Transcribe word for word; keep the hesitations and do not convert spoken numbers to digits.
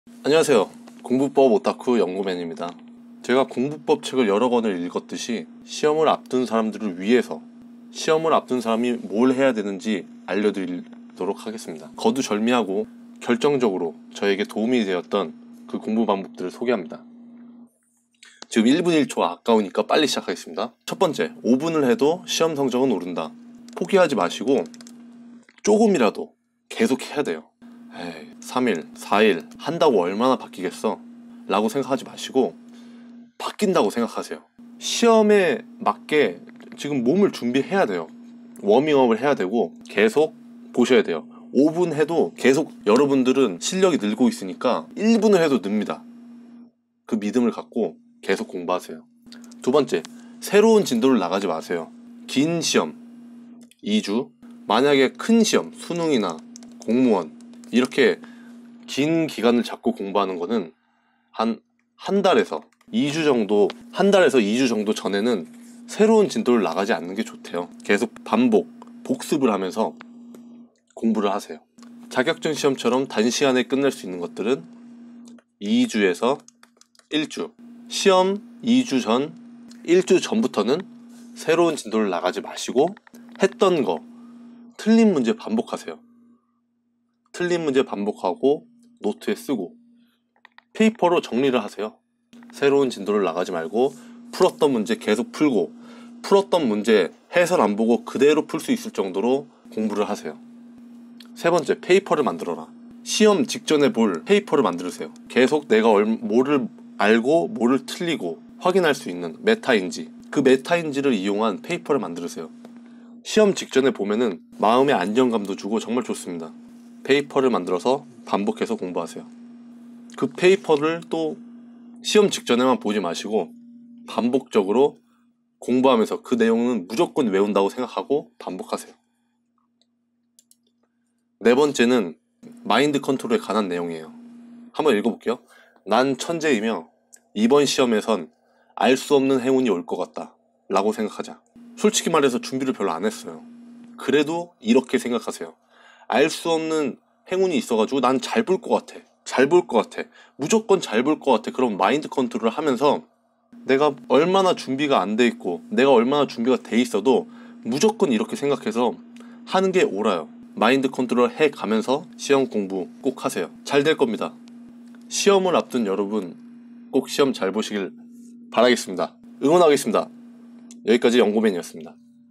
안녕하세요. 공부법 오타쿠 연구맨입니다. 제가 공부법 책을 여러 권을 읽었듯이 시험을 앞둔 사람들을 위해서 시험을 앞둔 사람이 뭘 해야 되는지 알려드리도록 하겠습니다. 거두절미하고 결정적으로 저에게 도움이 되었던 그 공부 방법들을 소개합니다. 지금 일 분 일 초 아까우니까 빨리 시작하겠습니다. 첫 번째, 오 분을 해도 시험 성적은 오른다. 포기하지 마시고 조금이라도 계속 해야 돼요. 에이, 삼 일, 사 일 한다고 얼마나 바뀌겠어? 라고 생각하지 마시고 바뀐다고 생각하세요. 시험에 맞게 지금 몸을 준비해야 돼요. 워밍업을 해야 되고 계속 보셔야 돼요. 오 분 해도 계속 여러분들은 실력이 늘고 있으니까 일 분을 해도 늡니다. 그 믿음을 갖고 계속 공부하세요. 두 번째, 새로운 진도를 나가지 마세요. 긴 시험 이 주, 만약에 큰 시험, 수능이나 공무원 이렇게 긴 기간을 잡고 공부하는 거는 한 한 달에서 이 주 정도, 한 달에서 이 주 정도 전에는 새로운 진도를 나가지 않는 게 좋대요. 계속 반복, 복습을 하면서 공부를 하세요. 자격증 시험처럼 단시간에 끝낼 수 있는 것들은 이 주에서 일 주, 시험 이 주 전, 일 주 전부터는 새로운 진도를 나가지 마시고 했던 거, 틀린 문제 반복하세요. 틀린 문제 반복하고 노트에 쓰고 페이퍼로 정리를 하세요. 새로운 진도를 나가지 말고 풀었던 문제 계속 풀고 풀었던 문제 해설 안 보고 그대로 풀 수 있을 정도로 공부를 하세요. 세 번째, 페이퍼를 만들어라. 시험 직전에 볼 페이퍼를 만들으세요. 계속 내가 뭐를 알고 뭐를 틀리고 확인할 수 있는 메타인지, 그 메타인지를 이용한 페이퍼를 만들으세요. 시험 직전에 보면은 마음의 안정감도 주고 정말 좋습니다. 페이퍼를 만들어서 반복해서 공부하세요. 그 페이퍼를 또 시험 직전에만 보지 마시고 반복적으로 공부하면서 그 내용은 무조건 외운다고 생각하고 반복하세요. 네 번째는 마인드 컨트롤에 관한 내용이에요. 한번 읽어볼게요. 난 천재이며 이번 시험에선 알 수 없는 행운이 올 것 같다 라고 생각하자. 솔직히 말해서 준비를 별로 안 했어요. 그래도 이렇게 생각하세요. 알 수 없는 행운이 있어가지고 난 잘 볼 것 같아. 잘 볼 것 같아. 무조건 잘 볼 것 같아. 그럼 마인드 컨트롤을 하면서 내가 얼마나 준비가 안 돼 있고 내가 얼마나 준비가 돼 있어도 무조건 이렇게 생각해서 하는 게 옳아요. 마인드 컨트롤 해가면서 시험 공부 꼭 하세요. 잘 될 겁니다. 시험을 앞둔 여러분 꼭 시험 잘 보시길 바라겠습니다. 응원하겠습니다. 여기까지 연구맨이었습니다.